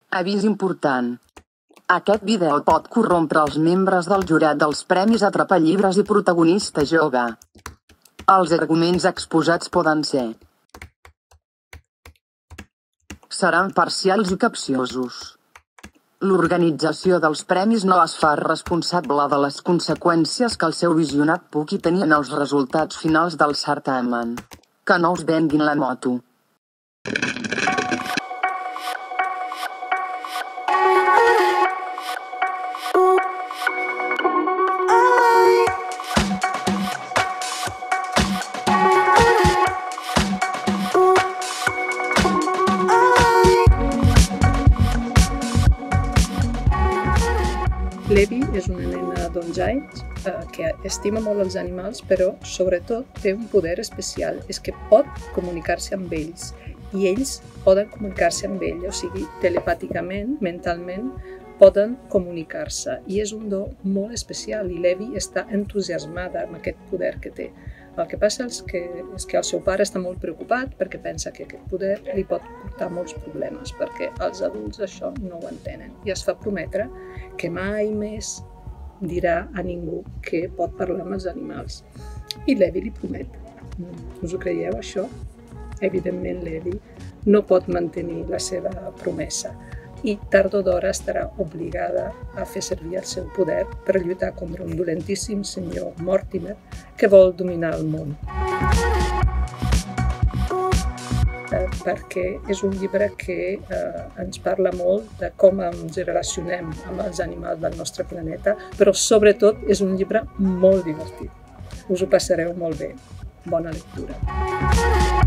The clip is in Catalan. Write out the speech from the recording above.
Avís important. Aquest vídeo pot corrompre els membres del jurat dels Premis Atrapallibres i Protagonista Jove. Els arguments exposats poden ser seran parcials i capciosos. L'organització dels premis no es fa responsable de les conseqüències que el seu visionat pugui tenir en els resultats finals del certamen. Que no us venguin la moto. L'Evi és una nena d'11 anys que estima molt els animals, però sobretot té un poder especial, és que pot comunicar-se amb ells i ells poden comunicar-se amb ell, o sigui, telepàticament, mentalment, poden comunicar-se i és un do molt especial i l'Evi està entusiasmada amb aquest poder que té. El que passa és que el seu pare està molt preocupat perquè pensa que aquest poder li pot portar molts problemes, perquè els adults això no ho entenen i es fa prometre que mai més dirà a ningú que pot parlar amb els animals. I l'Evi li promet. Us ho creieu, això? Evidentment, l'Evi no pot mantenir la seva promesa i tard o d'hora estarà obligada a fer servir el seu poder per lluitar contra un dolentíssim senyor Mortimer que vol dominar el món. Perquè és un llibre que ens parla molt de com ens relacionem amb els animals del nostre planeta, però sobretot és un llibre molt divertit. Us ho passareu molt bé. Bona lectura.